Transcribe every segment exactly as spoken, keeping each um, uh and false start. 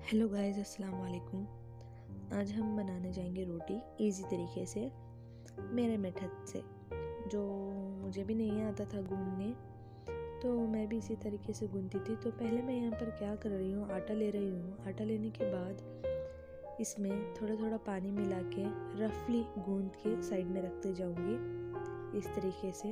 Hello guys, अस्सलाम वालेकुम। आज हम बनाने जाएंगे रोटी इजी तरीके से, मेरे मेथड से, जो मुझे भी नहीं आता था गूंदने, तो मैं भी इसी तरीके से गूंदती थी। तो पहले मैं यहाँ पर क्या कर रही हूँ, आटा ले रही हूँ। आटा लेने के बाद इसमें थोड़ा थोड़ा पानी मिला के रफली गूंद के साइड में रखते जाऊँगी इस तरीके से।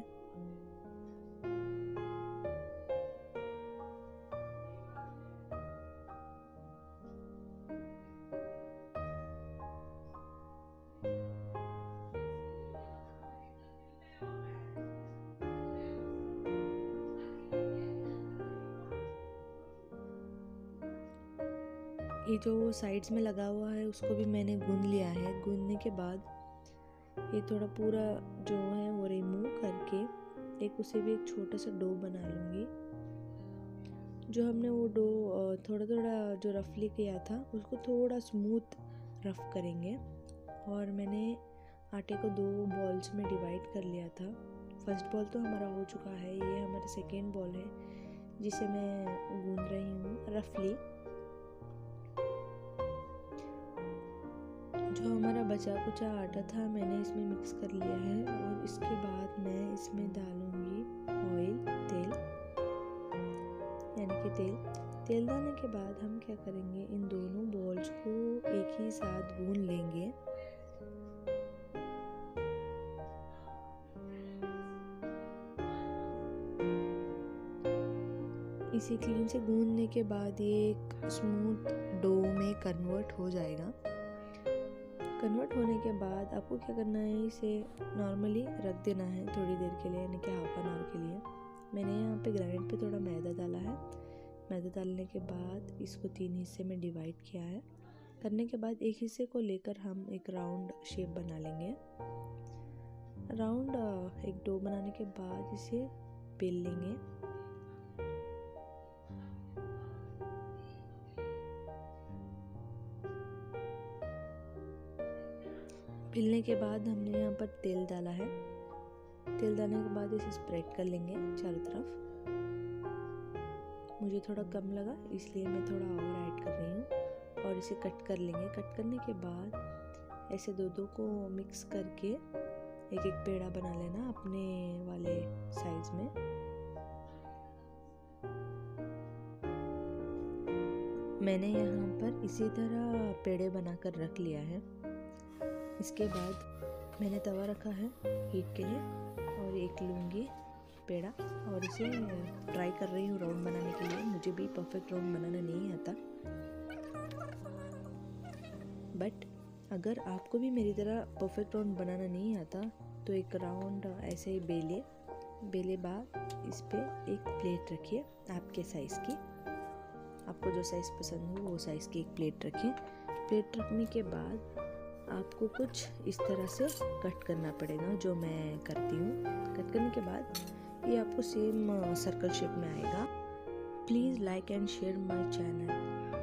ये जो साइड्स में लगा हुआ है उसको भी मैंने गूंद लिया है। गूंदने के बाद ये थोड़ा पूरा जो है वो रिमूव करके एक उसे भी एक छोटा सा डो बना लूँगी। जो हमने वो डो थोड़ा थोड़ा जो रफली किया था उसको थोड़ा स्मूथ रफ करेंगे। और मैंने आटे को दो बॉल्स में डिवाइड कर लिया था। फर्स्ट बॉल तो हमारा हो चुका है, ये हमारा सेकेंड बॉल है जिसे मैं गूंद रही हूँ रफली। जो हमारा बचा कुचा आटा था मैंने इसमें मिक्स कर लिया है और इसके बाद मैं इसमें डालूंगी ऑयल, तेल, यानी कि तेल तेल डालने के बाद हम क्या करेंगे, इन दोनों बॉल्स को एक ही साथ गूंद लेंगे। इसी क्लीन से गूंदने के बाद ये एक स्मूथ डो में कन्वर्ट हो जाएगा। कन्वर्ट होने के बाद आपको क्या करना है, इसे नॉर्मली रख देना है थोड़ी देर के लिए, यानी कि हाफ एन आवर के लिए। मैंने यहाँ पे ग्राइंड पे थोड़ा मैदा डाला है। मैदा डालने के बाद इसको तीन हिस्से में डिवाइड किया है। करने के बाद एक हिस्से को लेकर हम एक राउंड शेप बना लेंगे। राउंड एक डो बनाने के बाद इसे बेल लेंगे। बेलने के बाद हमने यहाँ पर तेल डाला है। तेल डालने के बाद इसे स्प्रेड कर लेंगे चारों तरफ। मुझे थोड़ा कम लगा इसलिए मैं थोड़ा और ऐड कर रही हूँ और इसे कट कर लेंगे। कट करने के बाद ऐसे दो दो को मिक्स करके एक एक पेड़ा बना लेना अपने वाले साइज में। मैंने यहाँ पर इसी तरह पेड़े बनाकर रख लिया है। इसके बाद मैंने तवा रखा है हीट के लिए और एक लूँगी पेड़ा और इसे ट्राई कर रही हूँ राउंड बनाने के लिए। मुझे भी परफेक्ट राउंड बनाना नहीं आता, बट अगर आपको भी मेरी तरह परफेक्ट राउंड बनाना नहीं आता तो एक राउंड ऐसे ही बेले बेले बाद इस पे एक प्लेट रखिए आपके साइज़ की। आपको जो साइज़ पसंद हो वो साइज़ की एक प्लेट रखिए। प्लेट रखने के बाद आपको कुछ इस तरह से कट करना पड़ेगा, जो मैं करती हूँ। कट करने के बाद ये आपको सेम सर्कल शेप में आएगा। Please like and share my channel.